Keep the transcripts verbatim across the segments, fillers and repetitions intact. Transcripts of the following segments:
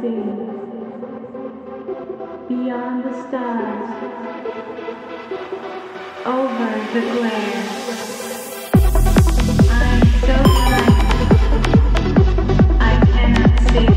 see. Beyond the stars, over the glare. I'm so blind, I cannot see.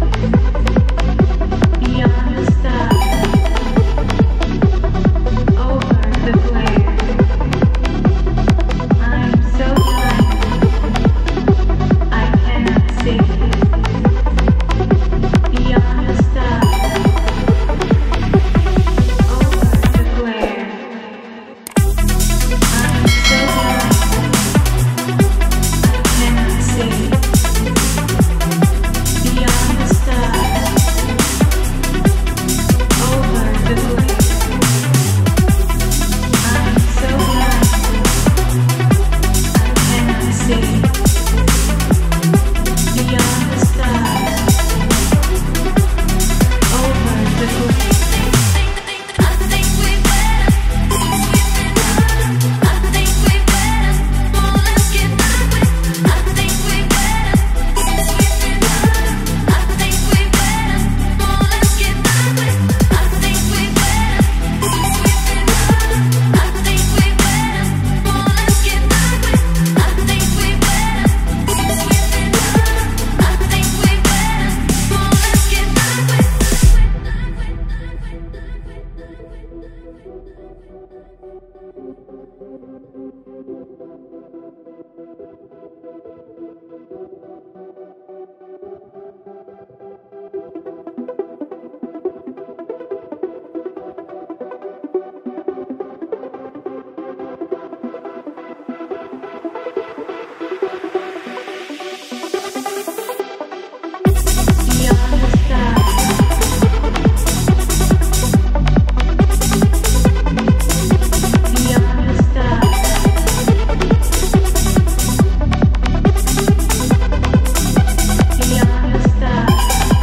Beyond the stars, over the glare. I'm so blind, I cannot see. Beyond the stars, over the glare. I'm so blind, I cannot see. Beyond the stars, over the glare. I'm so blind, I cannot see. Beyond the stars, over the glare. I think we better. I think we better. Well, let's get back with. I think we better. I think we better. Well, let's get back with. I think we better. I think we better. Well, let's get back with. I think we better. I think we better. Well, let's get back with. Beyond the stars, beyond the stars, beyond the stars,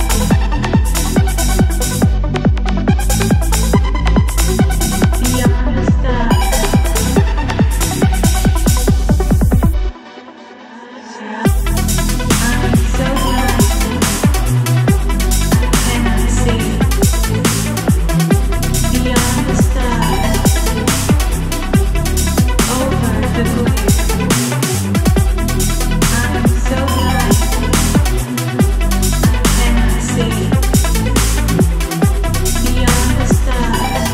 beyond the stars. I'm so blind, I cannot see. Beyond the stars, over the glare. I'm so blind, I cannot see. Beyond the stars,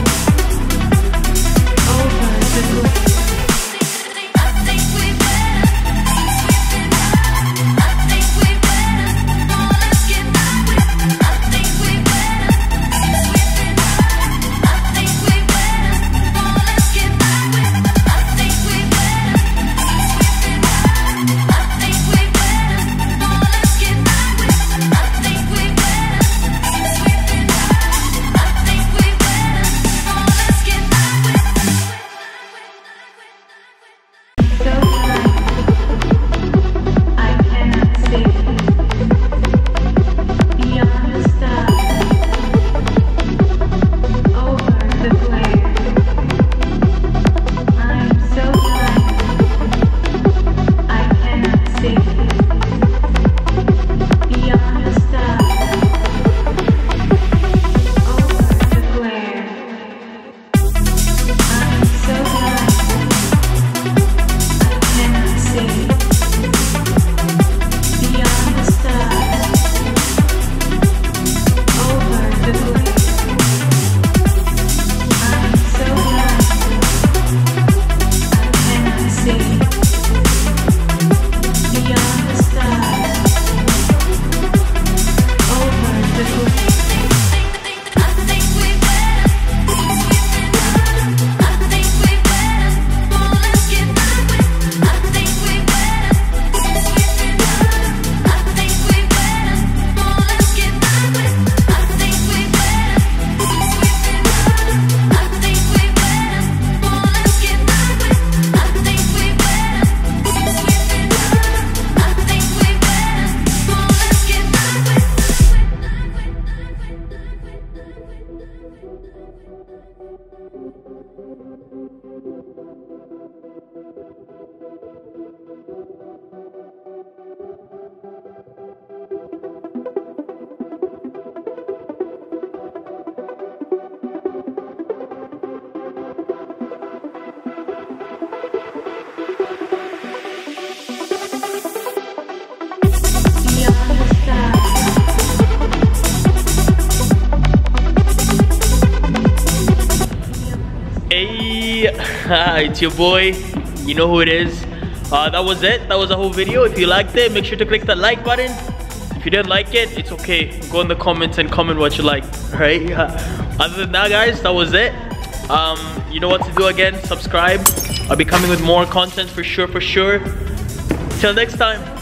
over the glare. I think we better. I think we better. Well, let's get back with. I think we better. I think we better. Well, let's get back with. I think we better. I think we better. Well, let's get back with. I think we better. I think we better. Well, let's get back with. So blind, I cannot see. Beyond the stars, over the glare. I'm so blind, I cannot see. Beyond the stars, over the glare. I'm so blind, I cannot see. Beyond the stars, over the glare. I'm so blind, I cannot see. Beyond the stars, over the glare. I think we better. I think we better. Well, let's get back with. I think we better. I think we better. Well, let's get back with. I think we better. I think we better. Well, let's get back with. I think we better. I think we better. Well, let's get back with. It's your boy. You know who it is. Uh, that was it. That was the whole video. If you liked it, make sure to click that like button. If you didn't like it, it's okay. Go in the comments and comment what you like. Right? Other than that, guys, that was it. Um, you know what to do again. Subscribe. I'll be coming with more content for sure, for sure. Till next time.